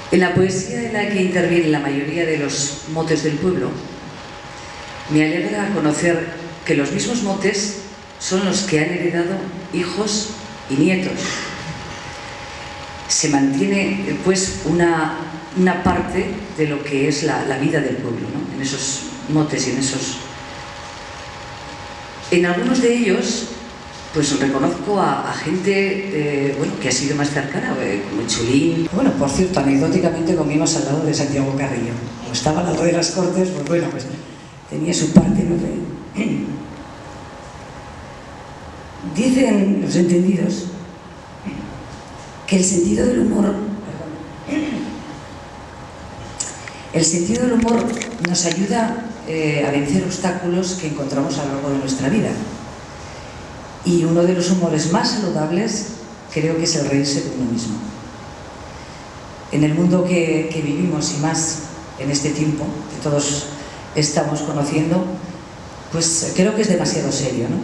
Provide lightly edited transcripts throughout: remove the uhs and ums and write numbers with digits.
En la poesía en la que intervienen la mayoría de los motes del pueblo, me alegra conocer que los mismos motes son los que han heredado hijos y nietos. Se mantiene, pues, una parte de lo que es la vida del pueblo, ¿no? En esos motes y en esos... En algunos de ellos, pues reconozco a gente bueno, que ha sido más cercana, como Chulín. Bueno, por cierto, anecdóticamente comimos al lado de Santiago Carrillo. Como estaba al lado de las Cortes, pues bueno, pues tenía su parte, ¿no? Dicen los entendidos que el sentido del humor nos ayuda a vencer obstáculos que encontramos a lo largo de nuestra vida. Y uno de los humores más saludables creo que es el reírse de uno mismo. En el mundo que vivimos, y más en este tiempo que todos estamos conociendo, pues creo que es demasiado serio, ¿no?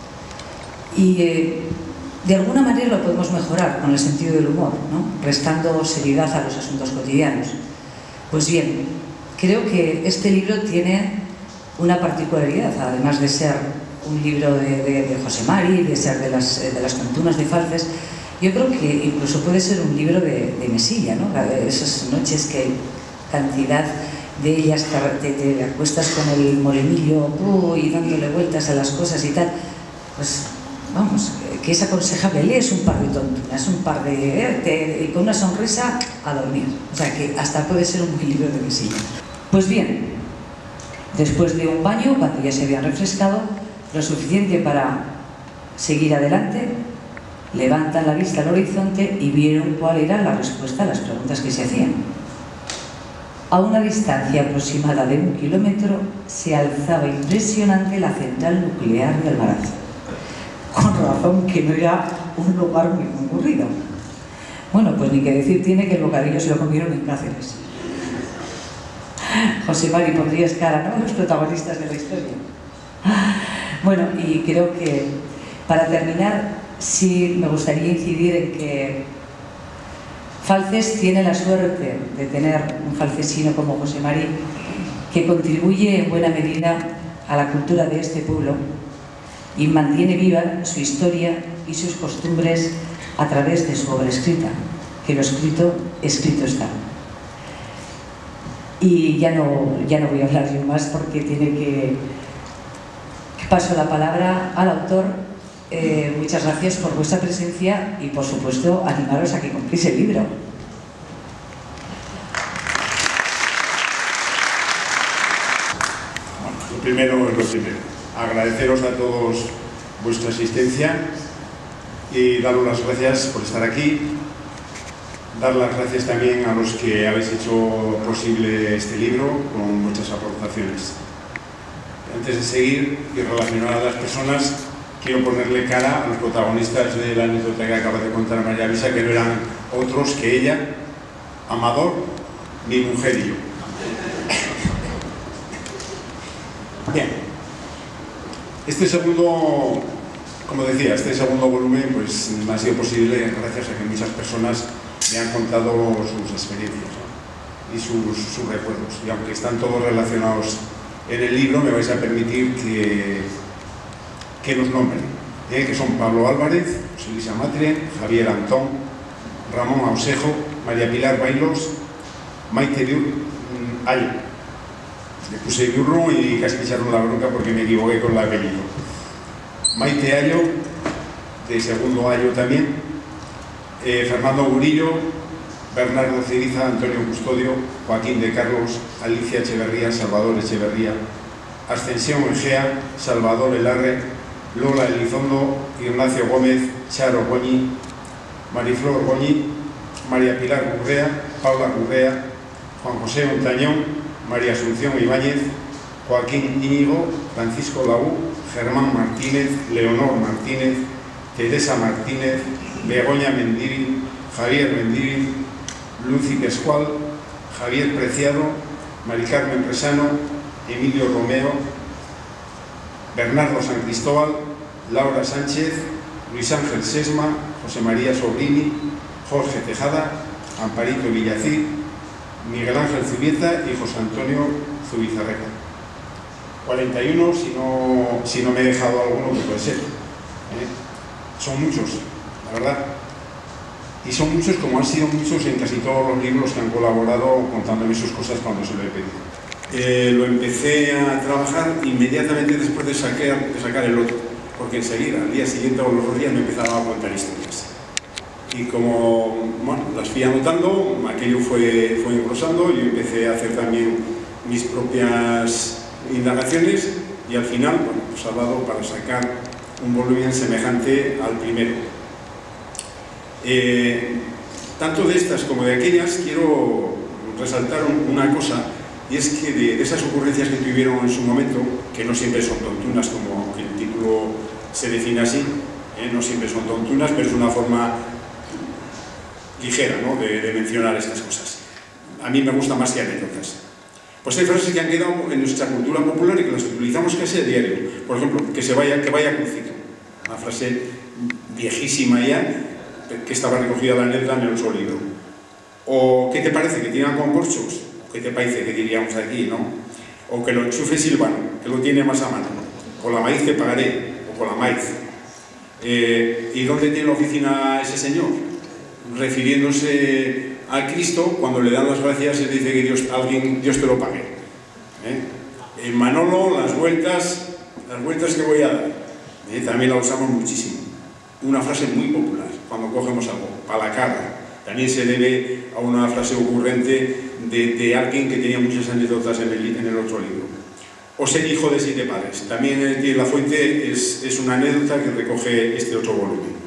Y de alguna manera lo podemos mejorar con el sentido del humor, ¿no? Restando seriedad a los asuntos cotidianos. Pues bien, creo que este libro tiene una particularidad, además de ser un libro de José Mari, de ser de las cantunas de Falces. Yo creo que incluso puede ser un libro de Mesilla, ¿no? Esas noches que hay cantidad de ellas, te acuestas con el morenillo y dándole vueltas a las cosas y tal. Pues vamos, que es aconsejable, lees un par de tontunas, un par y con una sonrisa a dormir. O sea que hasta puede ser un buen libro de Mesilla. Pues bien, después de un baño, cuando ya se habían refrescado, lo suficiente para seguir adelante, levantan la vista al horizonte y vieron cuál era la respuesta a las preguntas que se hacían. A una distancia aproximada de 1 kilómetro se alzaba impresionante la central nuclear de Almaraz. Con razón que no era un lugar muy concurrido. Bueno, pues ni que decir tiene que el bocadillo se lo comieron en Cáceres. José Mari, pondrías cara, ¿no?, los protagonistas de la historia. Bueno, y creo que para terminar sí me gustaría incidir en que Falces tiene la suerte de tener un falcesino como José Mari, que contribuye en buena medida a la cultura de este pueblo y mantiene viva su historia y sus costumbres a través de su obra escrita, que lo escrito está. Y ya no voy a hablar yo más porque tiene que paso la palabra al autor. Muchas gracias por vuestra presencia y, por supuesto, animaros a que compréis el libro. Bueno, lo primero es lo primero. Agradeceros a todos vuestra asistencia y daros las gracias por estar aquí. Dar las gracias también a los que habéis hecho posible este libro con vuestras aportaciones. Antes de seguir y relacionar a las personas, quiero ponerle cara a los protagonistas de la anécdota que acaba de contar María Luisa, que no eran otros que ella, Amador, mi mujer y yo. Bien, este segundo, como decía, este segundo volumen pues me ha sido posible gracias a que muchas personas me han contado sus experiencias, ¿no?, y sus recuerdos. Y aunque están todos relacionados en el libro, me vais a permitir que los nombren, que son Pablo Álvarez, José Luis Amatre, Javier Antón, Ramón Ausejo, María Pilar Bailos, Maite Ayo. Le puse Burro y casi me echaron la bronca porque me equivoqué con el apellido. Maite Ayo, de segundo Ayo también, Fernando Gurillo, Bernardo Ciriza, Antonio Custodio, Joaquín de Carlos, Alicia Echeverría, Salvador Echeverría, Ascensión Egea, Salvador Elarre, Lola Elizondo, Ignacio Gómez, Charo Goñi, Mariflor Goñi, María Pilar Gurrea, Paula Gurrea, Juan José Montañón, María Asunción Ibáñez, Joaquín Íñigo, Francisco Laú, Germán Martínez, Leonor Martínez, Teresa Martínez, Begoña Mendívil, Javier Mendívil, Lucy Pescual, Javier Preciado, Mari Carmen Resano, Emilio Romeo, Bernardo San Cristóbal, Laura Sánchez, Luis Ángel Sesma, José María Sobrini, Jorge Tejada, Amparito Villacid, Miguel Ángel Zubieta y José Antonio Zubizarreta. 41, si no me he dejado alguno, que puede ser. Son muchos, la verdad. Y son muchos como han sido muchos en casi todos los libros que han colaborado contándome sus cosas cuando se lo he pedido. Lo empecé a trabajar inmediatamente después de sacar el otro, porque enseguida, al día siguiente o los 2 días me empezaba a contar historias. Y como bueno, las fui anotando, aquello fue engrosando, yo empecé a hacer también mis propias indagaciones y al final, bueno, pues ha dado para sacar un volumen semejante al primero. Tanto de estas como de aquellas quiero resaltar una cosa, y es que de esas ocurrencias que tuvieron en su momento, que no siempre son tontunas como el título se define así, no siempre son tontunas, pero es una forma ligera, ¿no?, de mencionar estas cosas. A mí me gusta más que anécdotas. Pues hay frases que han quedado en nuestra cultura popular y que las utilizamos casi a diario. Por ejemplo, que vaya Crucito. Una frase viejísima ya, que estaba recogida la letra en el otro libro. O ¿qué te parece que tiran con corchos? ¿Qué te parece que diríamos aquí, no? O que lo enchufe Silvano, que lo tiene más a mano. Con la maíz te pagaré, o con la maíz. ¿Y dónde tiene la oficina ese señor? Refiriéndose a Cristo, cuando le dan las gracias, él dice que Dios te lo pague. En Manolo, las vueltas que voy a dar, también la usamos muchísimo. Una frase muy popular, cuando cogemos algo, para la cara. También se debe a una frase ocurrente de alguien que tenía muchas anécdotas en el otro libro. O ser hijo de 7 padres. También la fuente es una anécdota que recoge este otro volumen.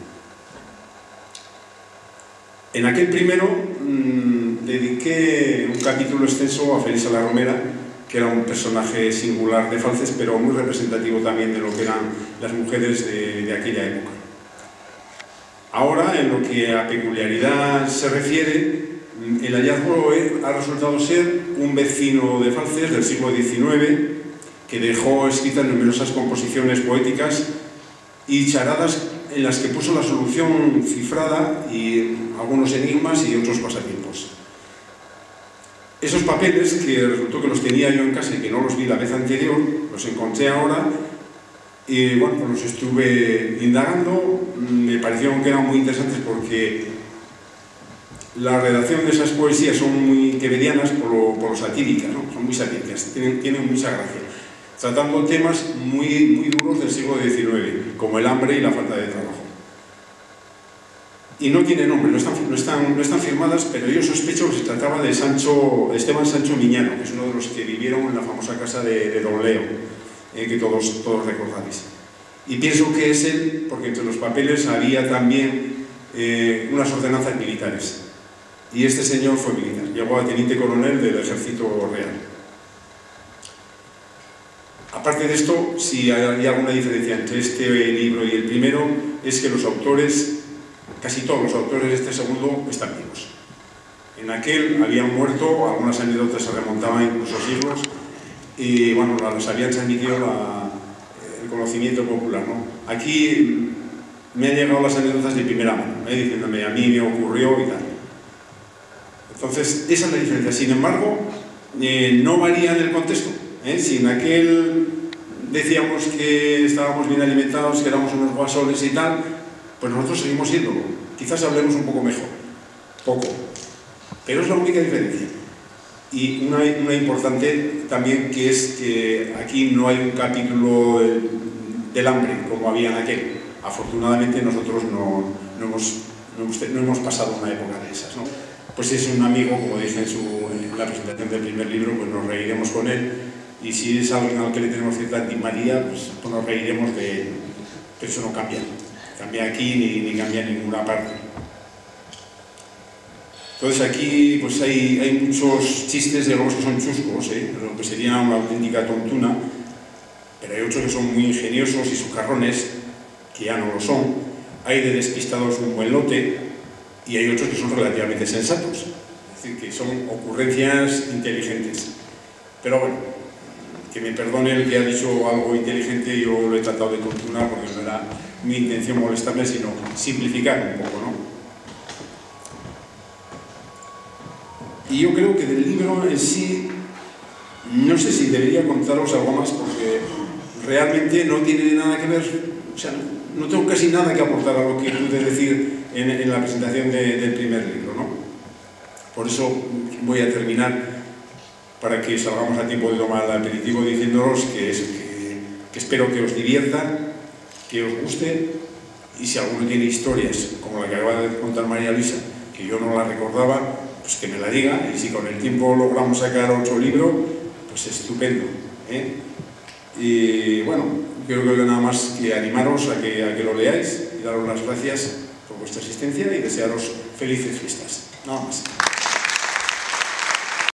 En aquel primero dediqué un capítulo extenso a Felisa la Romera, que era un personaje singular de Falces, pero muy representativo también de lo que eran las mujeres de aquella época. Ahora, en lo que a peculiaridad se refiere, el hallazgo ha resultado ser un vecino de Falces del siglo XIX, que dejó escritas numerosas composiciones poéticas y charadas en las que puso la solución cifrada y algunos enigmas y otros pasatiempos. Esos papeles, que resultó que los tenía yo en casa y que no los vi la vez anterior, los encontré ahora y bueno, pues los estuve indagando. Me parecieron que eran muy interesantes porque la redacción de esas poesías son muy quevedianas por lo satíricas, ¿no? Son muy satíricas, tienen mucha gracia, tratando temas muy duros del siglo XIX, como el hambre y la falta de trabajo. Y no tiene nombre, no están firmadas, pero yo sospecho que se trataba de Esteban Sancho Miñano, que es uno de los que vivieron en la famosa casa de Don Leo, que todos recordáis. Y pienso que es él, porque entre los papeles había también unas ordenanzas militares. Y este señor fue militar, llegó a teniente coronel del Ejército Real. Aparte de esto, si hay alguna diferencia entre este libro y el primero, es que los autores, casi todos los autores de este segundo, están vivos. En aquel habían muerto, algunas anécdotas se remontaban incluso siglos, y bueno, las habían transmitido el conocimiento popular, ¿no? Aquí me han llegado las anécdotas de primera mano, diciéndome a mí me ocurrió y tal. Entonces, esa es la diferencia. Sin embargo, no varía en el contexto. Si en aquel decíamos que estábamos bien alimentados, que éramos unos guasones y tal, pues nosotros seguimos siéndolo. Quizás hablemos un poco mejor, poco, pero es la única diferencia. Y una importante también, que es que aquí no hay un capítulo del hambre como había en aquel. Afortunadamente nosotros no hemos pasado una época de esas, ¿no? Pues es un amigo, como dije en la presentación del primer libro, pues nos reiremos con él, y si es alguien al que le tenemos cierta antipatia, pues nos reiremos de él. Pero eso no cambia aquí ni cambia en ninguna parte. Entonces aquí pues hay muchos chistes, digamos, que son chuscos, lo que sería una auténtica tontuna, pero hay otros que son muy ingeniosos y socarrones, que ya no lo son. Hay de despistados un buen lote, y hay otros que son relativamente sensatos, es decir, que son ocurrencias inteligentes. Pero bueno, que me perdone el que ha dicho algo inteligente, yo lo he tratado de torturar porque no era mi intención molestarme, sino simplificar un poco, ¿no? Y yo creo que del libro en sí, no sé si debería contaros algo más, porque realmente no tiene nada que ver, o sea, no tengo casi nada que aportar a lo que pude decir en la presentación del primer libro, ¿no? Por eso voy a terminar, para que salgamos a tiempo de tomar el aperitivo, diciéndoos que espero que os divierta, que os guste, y si alguno tiene historias como la que acaba de contar María Luisa, que yo no la recordaba, pues que me la diga, y si con el tiempo logramos sacar 8 libros, pues estupendo, ¿eh? Y bueno, creo que nada más que animaros a que lo leáis y daros las gracias por vuestra asistencia y desearos felices fiestas. Nada más.